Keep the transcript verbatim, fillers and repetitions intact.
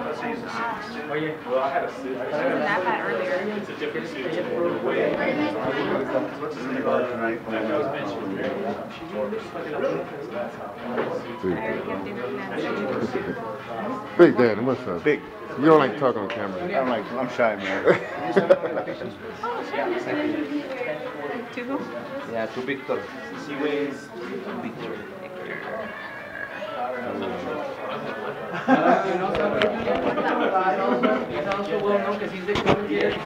Oye, well, I had a suit. I She wasn't that bad earlier. It's a different suit. Big Daddy, what's up? Big. You don't like talking on camera. I don't like, I'm shy, man. To who? Yeah, to Victor. He weighs Victor. Es also well known que sí es de Cormier.